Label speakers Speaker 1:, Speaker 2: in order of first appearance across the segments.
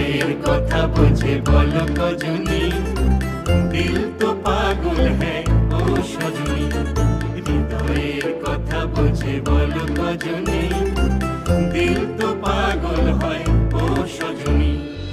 Speaker 1: হৃদয়ের কথা বুঝে বলো কজনী, দিল তো পাগল হ্যাঁ ও সজনী। হৃদয়ের কথা বুঝে বলো কজনী, দিল তো পাগল হয় ও সজনী।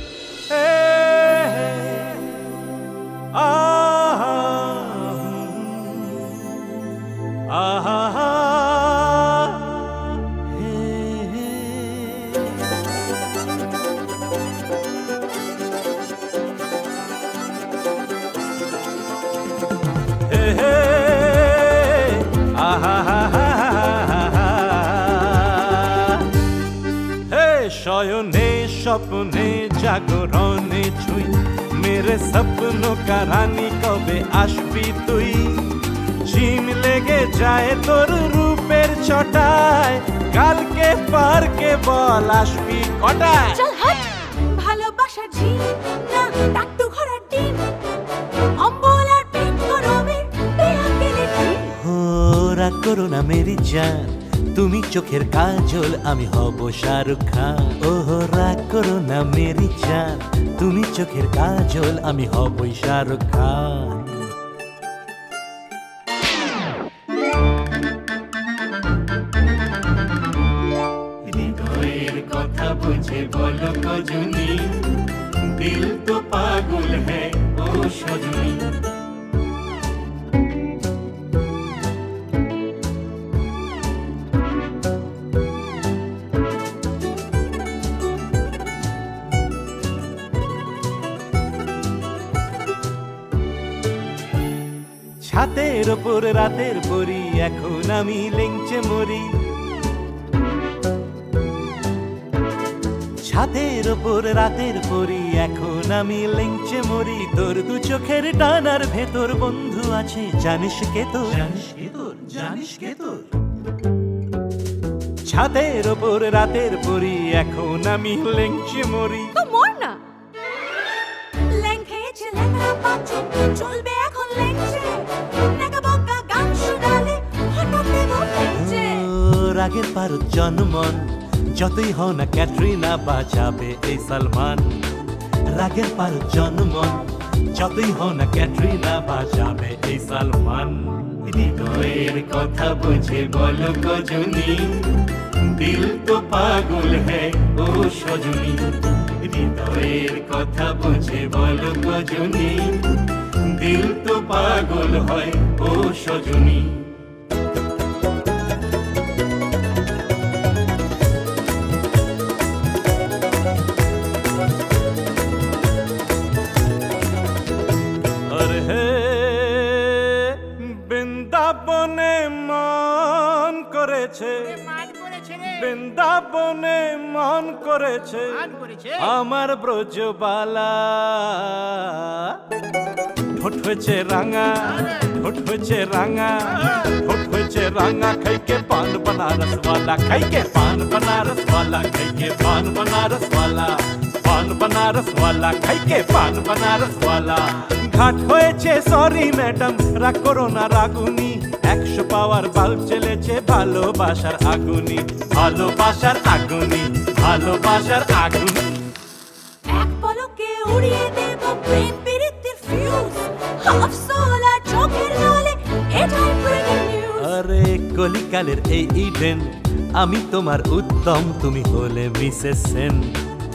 Speaker 2: शयने स्वप्ने जागरणे छुई मेरे सपनों का रानी कबे आसबी तुई। चीन लेगे जाए तोर रूपेर छटाय, काल के पार के बल आसबी कटाय।
Speaker 3: चल हट ভালোবাসার ঝিল না টাকটু ঘোড়ার ডিম, অম্বল আর পেট গরমে বেহাকেলে ঠিক।
Speaker 2: हो রাগ করো না মেরি জান, তুমি চোখের কাজল আমি হব শাহরুখ খান। ওহো রাগ করো না মেরি জান, তুমি চোখের কাজল আমি হব শাহরুখ খান।
Speaker 1: হৃদয়ের কথা বুঝে বলো কজনী, দিল তো পাগল হ্যাঁ ও সজনী।
Speaker 2: ছাতের ওপর রাতের পরি এখন আমি লেংচে মরি। ছাতের ওপর রাতের পরি এখন আমি লেংচে মরি। তোর দু চোখের টানার ভেতর বন্ধু আছে জানিস কে তোর, জানিস কে তোর, জানিস কে তোর। ছাতের ওপর রাতের পরি এখন আমি লেংচে মরি।
Speaker 3: তো মর না, ল্যাং খেয়েছে ল্যাংড়া পাচ্ছে, চলবে এখন ল্যাংচে। নাকা বকা গান শোনালে হঠাৎ দেব ল্যাংচে।
Speaker 2: রাগের পারদ জনমন যতই হও না ক্যাটরিনা বাজাবে এই সালমান। রাগের পারদ জনমন যতই হও না ক্যাটরিনা বাজাবে এই সালমান।
Speaker 1: হৃদয়ের কথা বুঝে বলো কজনী, দিল তো পাগল হ্যাঁ ও সজনী। হৃদয়ের কথা বুঝে বলো কজনী, দিল তো পাগল হয় ও সজনী।
Speaker 2: বৃন্দাবনে মন করেছে, বৃন্দাবনে মন করেছে আমার ব্রজবালা। ঠোঁট হয়েছে রাঙা, ঠোঁট হয়েছে রাঙা, ঠোঁট হয়েছে রাঙা। খাইকে পান बनारस वाला, খাইকে পান बनारस वाला, খাইকে পান बनारस वाला, পান बनारस वाला, খাইকে পান बनारस वाला। ঘাট হয়েছে সরি ম্যাডাম রাগ করো না রাগুনি, 100 পাওয়ার বাল্ব জ্বলেছে ভালোবাসার আগুনি, ভালোবাসার আগুনি, ভালোবাসার আগুনি।
Speaker 3: এক পলকে উড়িয়ে দেব প্রেম প্রীতির ফিউজ, হাফ সোলার চোখের জলে এটাই ব্রেকিং নিউজ।
Speaker 2: আরে কলিকালের এই ইডেন আমি তোমার উত্তম, তুমি হলে মিসেস সেন।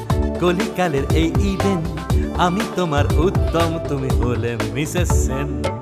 Speaker 2: কলিকালের এই ইডেন আমি তোমার উত্তম, তুমি হলে মিসেস সেন।